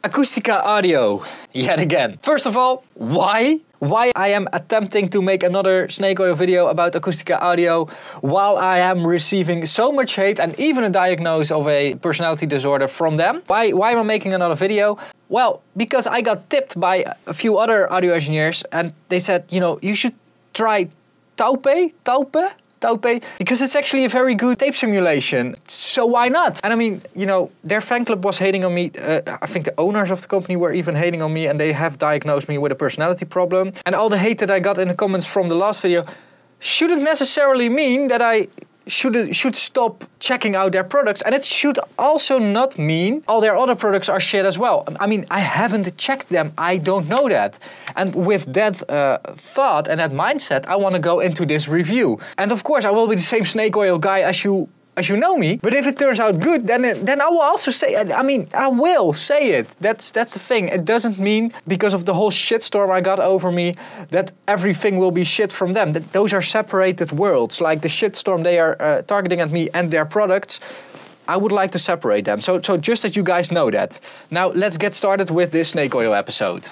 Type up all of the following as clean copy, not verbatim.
Acoustica Audio, yet again. First of all, why? Why I am attempting to make another snake oil video about Acoustica Audio while I am receiving so much hate and even a diagnosis of a personality disorder from them. Why am I making another video? Well, because I got tipped by a few other audio engineers and they said, you know, you should try Taupe, because it's actually a very good tape simulation. So why not? And I mean, you know, their fan club was hating on me. I think the owners of the company were even hating on me, and they have diagnosed me with a personality problem. And all the hate that I got in the comments from the last video shouldn't necessarily mean that I should stop checking out their products, and it should also not mean all their other products are shit as well. I mean, I haven't checked them, I don't know that. And with that thought and that mindset, I want to go into this review. And of course I will be the same snake oil guy as you know me, but if it turns out good, then I will also say it. I mean, I will say it. That's the thing. It doesn't mean because of the whole shitstorm I got over me that everything will be shit from them. Those are separated worlds. Like the shitstorm they are targeting at me and their products, I would like to separate them. So just that you guys know that. Now let's get started with this snake oil episode.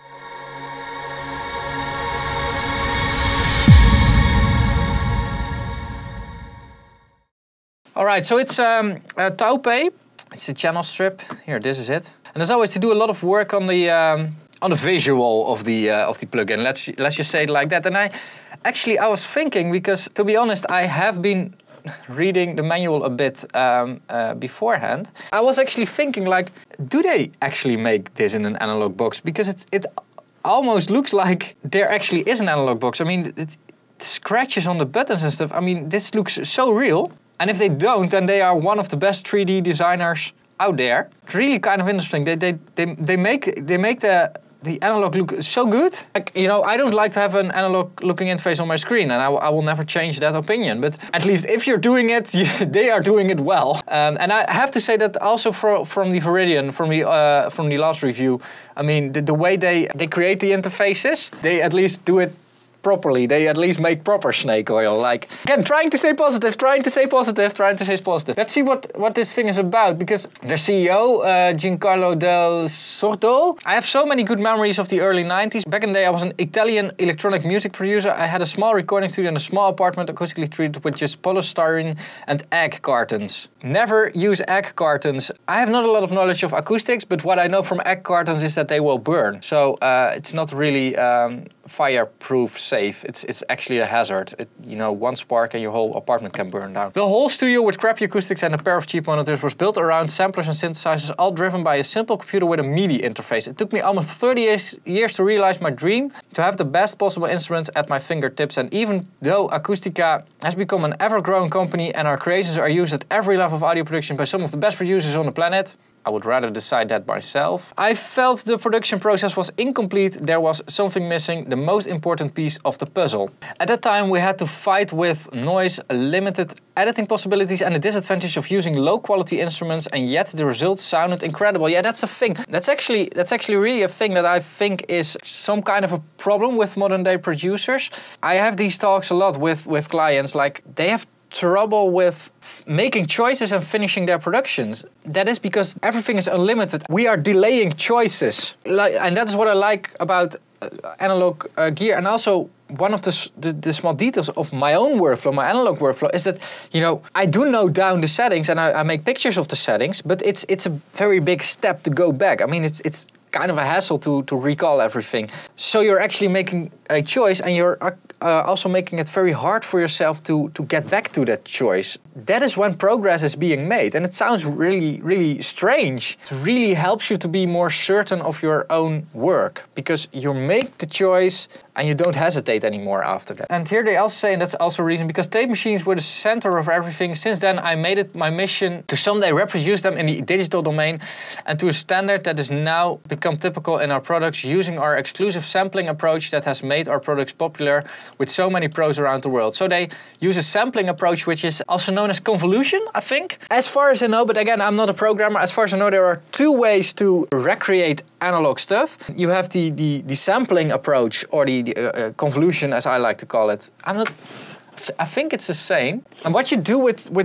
Alright, so it's Taupe. It's the channel strip. Here, this is it. And as always, to do a lot of work on the visual of the plugin. Let's just say it like that. And I was thinking, because to be honest, I have been reading the manual a bit beforehand. I was actually thinking, like, do they actually make this in an analog box? Because it almost looks like there actually is an analog box. I mean, it scratches on the buttons and stuff. I mean, this looks so real. And if they don't, then they are one of the best 3D designers out there. It's really kind of interesting. They make the analog look so good. Like, you know, I don't like to have an analog looking interface on my screen, and I will never change that opinion. But at least if you're doing it, they are doing it well. And I have to say that also from the Viridian, from the last review. I mean, the way they create the interfaces, they at least do it properly. They at least make proper snake oil. Like, again, trying to stay positive. Let's see what this thing is about, because their CEO, Giancarlo Del Sordo, I have so many good memories of the early 90s. Back in the day, I was an Italian electronic music producer. I had a small recording studio in a small apartment, acoustically treated with just polystyrene and egg cartons. Never use egg cartons. I have not a lot of knowledge of acoustics, but what I know from egg cartons is that they will burn. So it's not really fireproof safe. It's actually a hazard. You know, one spark and your whole apartment can burn down. The whole studio with crappy acoustics and a pair of cheap monitors was built around samplers and synthesizers, all driven by a simple computer with a MIDI interface. It took me almost 30 years to realize my dream, to have the best possible instruments at my fingertips. And even though Acoustica has become an ever-growing company and our creations are used at every level of audio production by some of the best producers on the planet, I would rather decide that myself. I felt the production process was incomplete. There was something missing, the most important piece of the puzzle. At that time, we had to fight with noise, limited editing possibilities, and the disadvantage of using low-quality instruments, and yet the results sounded incredible. Yeah, that's a thing. That's actually really a thing that I think is some kind of a problem with modern-day producers. I have these talks a lot with clients. Like, they have trouble with making choices and finishing their productions. That is because everything is unlimited. We are delaying choices. And that's what I like about analog gear. And also, one of the small details of my own workflow, my analog workflow, is that, you know, I do note down the settings and I make pictures of the settings, but it's a very big step to go back. I mean, it's kind of a hassle to recall everything. So you're actually making a choice, and you're also making it very hard for yourself to get back to that choice. That is when progress is being made, and it sounds really, really strange. It really helps you to be more certain of your own work, because you make the choice and you don't hesitate anymore after that. And here they also say, and that's also a reason, because tape machines were the center of everything. Since then, I made it my mission to someday reproduce them in the digital domain and to a standard that is now become typical in our products, using our exclusive sampling approach that has made our products popular with so many pros around the world. So they use a sampling approach, which is also known as convolution, I think. As far as I know, but again, I'm not a programmer. As far as I know, there are two ways to recreate analog stuff. You have the sampling approach, or the convolution, as I like to call it. I think it's the same. And what you do with that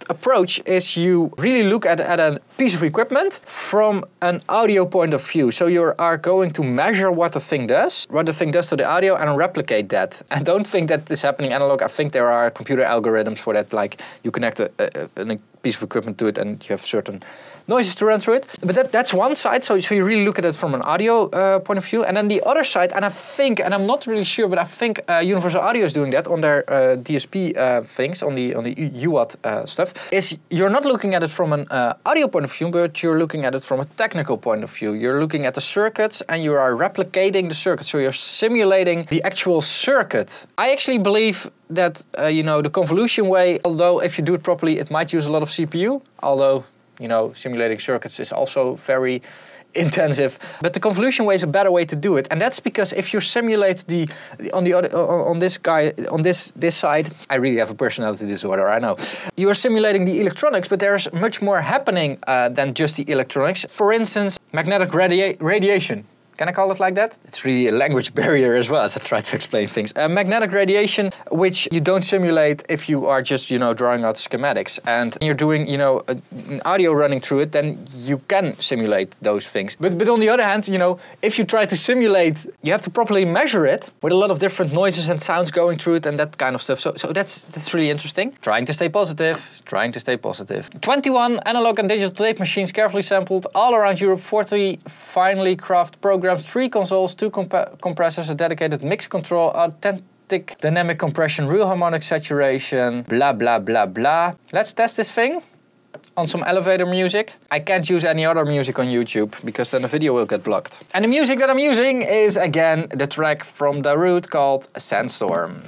approach is you really look at a piece of equipment from an audio point of view. So you are going to measure what the thing does to the audio, and replicate that. And don't think that this is happening analog. I think there are computer algorithms for that, like you connect a piece of equipment to it and you have certain noises to run through it. But that's one side, so you really look at it from an audio point of view. And then the other side, and I think, and I'm not really sure, but I think Universal Audio is doing that on their DSP things, on the UAT stuff, is you're not looking at it from an audio point of view, but you're looking at it from a technical point of view. You're looking at the circuits and you are replicating the circuit, so you're simulating the actual circuit. I actually believe that, you know, the convolution way, although if you do it properly, it might use a lot of CPU, although, you know, simulating circuits is also very intensive. But the convolution way is a better way to do it, and that's because if you simulate on this side, I really have a personality disorder, I know. You are simulating the electronics, but there's much more happening than just the electronics. For instance, magnetic radiation. Can I call it like that? It's really a language barrier as well as I try to explain things. Magnetic radiation, which you don't simulate if you are just, you know, drawing out schematics. And you're doing, you know, an audio running through it, then you can simulate those things. But on the other hand, you know, if you try to simulate, you have to properly measure it with a lot of different noises and sounds going through it and that kind of stuff. So that's really interesting. Trying to stay positive, trying to stay positive. 21 analog and digital tape machines carefully sampled all around Europe, 40 finely crafted programs, 3 consoles, 2 compressors, a dedicated mix control, authentic dynamic compression, real harmonic saturation, blah blah blah blah. Let's test this thing on some elevator music. I can't use any other music on YouTube because then the video will get blocked. And the music that I'm using is again the track from Darude called Sandstorm.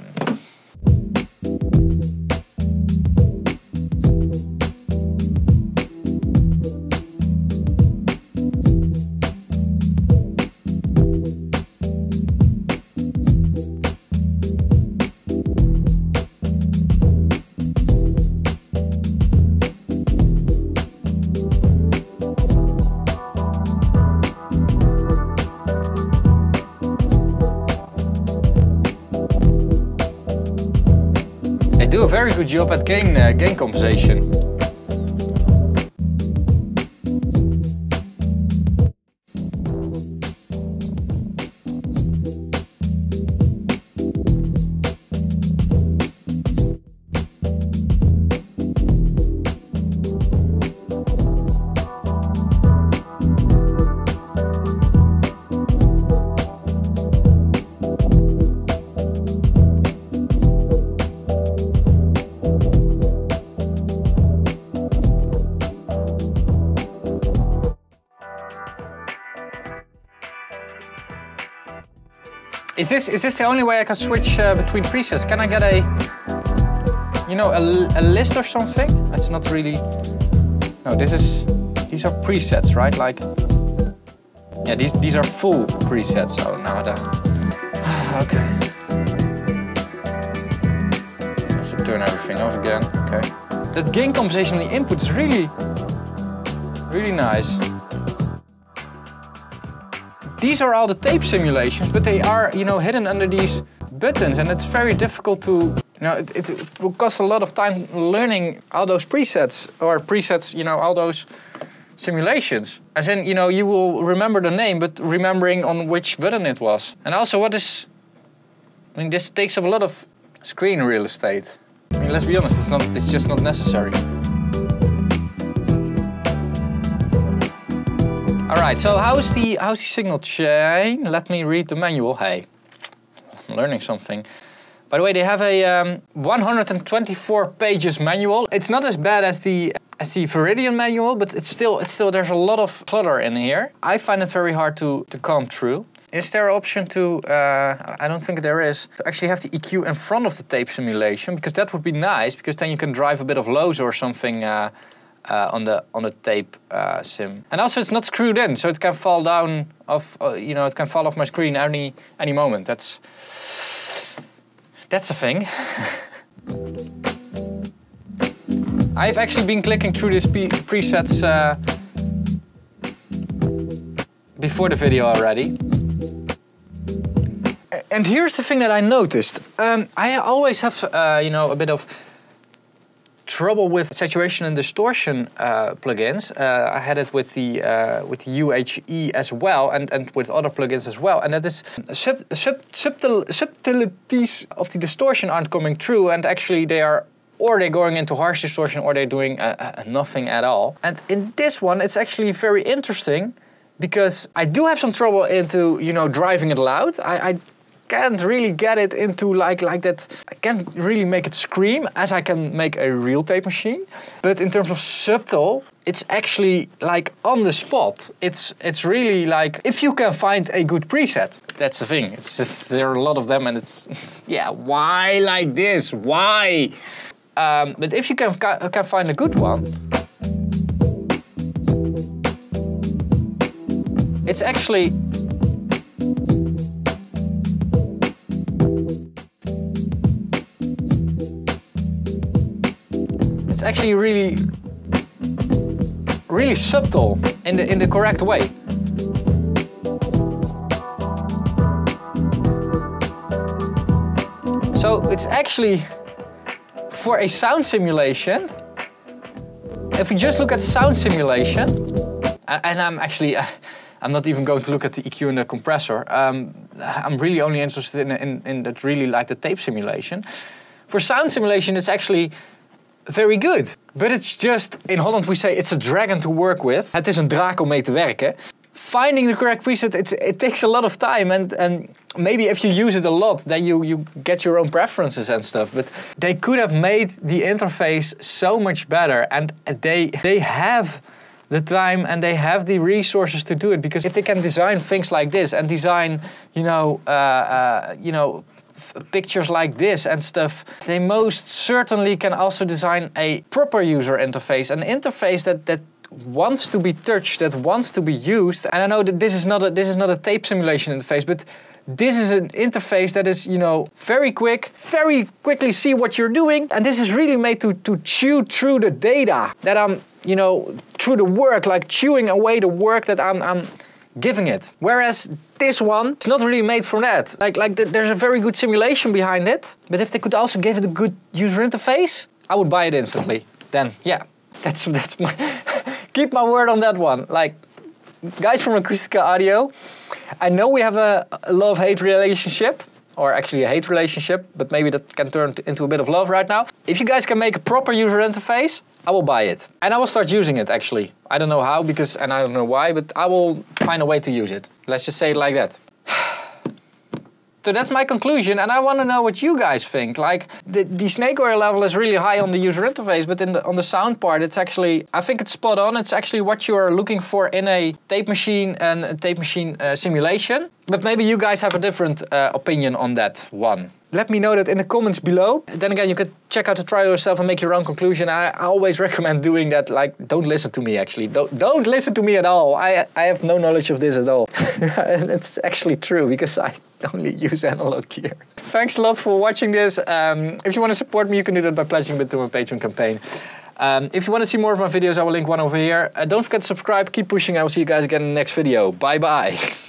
Do a very good job at gain compensation. Is this the only way I can switch between presets? Can I get a, you know, a list or something? It's not really. No, these are presets, right? Like, yeah, these are full presets. Oh, now that. Okay. I have to turn everything off again. Okay. That gain compensation on the input is really nice. These are all the tape simulations, but they are, you know, hidden under these buttons, and it's very difficult to, you know, it will cost a lot of time learning all those presets, you know, all those simulations. As in, you know, you will remember the name, but remembering on which button it was. And also, I mean, this takes up a lot of screen real estate. I mean, let's be honest, it's just not necessary. Alright, so how's the signal chain? Let me read the manual. Hey, I'm learning something. By the way, they have a 124 pages manual. It's not as bad as the Viridian manual, but it's still there's a lot of clutter in here. I find it very hard to comb through. Is there an option to, I don't think there is, to actually have the EQ in front of the tape simulation? Because that would be nice, because then you can drive a bit of lows or something on the tape sim. And also it's not screwed in, so it can fall down off, you know, it can fall off my screen any moment. That's a thing. I've actually been clicking through these presets before the video already. And here's the thing that I noticed. I always have, you know, a bit of trouble with saturation and distortion plugins. I had it with the UHE as well, and with other plugins as well. And that is subtleties of the distortion aren't coming through, and actually they're going into harsh distortion, or they're doing nothing at all. And in this one, it's actually very interesting because I do have some trouble into, you know, driving it loud. I can't really get it into like that. I can't really make it scream as I can make a real tape machine. But in terms of subtle, it's actually like on the spot. It's really like, if you can find a good preset, that's the thing. It's just, there are a lot of them, and it's, yeah, why like this? Why? But if you can find a good one, it's actually really subtle in the correct way. So it's actually, for a sound simulation, if we just look at sound simulation, and I'm not even going to look at the EQ and the compressor. I'm really only interested in that, really like the tape simulation. For sound simulation, it's actually very good. But it's just, in Holland we say it's a dragon to work with. Het is een draak om mee te werken. Finding the correct preset, it takes a lot of time, and maybe if you use it a lot, then you get your own preferences and stuff. But they could have made the interface so much better, and they have the time and they have the resources to do it, because if they can design things like this and design, pictures like this and stuff, they most certainly can also design a proper user interface, an interface that wants to be touched, that wants to be used. And I know that this is not a tape simulation interface, but this is an interface that is, very quick, very quickly see what you're doing. And this is really made to chew through the data that I'm, through the work, like chewing away the work that I'm giving it. Whereas this one, it's not really made for that. There's a very good simulation behind it, but if they could also give it a good user interface, I would buy it instantly. Then, yeah, that's my... Keep my word on that one. Like, guys from Acoustica Audio, I know we have a love-hate relationship, or actually a hate relationship, but maybe that can turn into a bit of love right now. If you guys can make a proper user interface, I will buy it. And I will start using it, actually. I don't know how, and I don't know why, but I will find a way to use it. Let's just say it like that. So that's my conclusion, and I want to know what you guys think. Like, the snake oil level is really high on the user interface, but on the sound part, it's actually, I think it's spot on. It's actually what you are looking for in a tape machine and a tape machine simulation. But maybe you guys have a different opinion on that one. Let me know that in the comments below. Then again, you could check out the trial yourself and make your own conclusion. I always recommend doing that. Like, don't listen to me, actually. Don't listen to me at all. I have no knowledge of this at all. And it's actually true, because I only use analog gear. Thanks a lot for watching this. If you want to support me, you can do that by pledging a bit to my Patreon campaign. If you want to see more of my videos, I will link one over here. Don't forget to subscribe, keep pushing. I will see you guys again in the next video. Bye bye.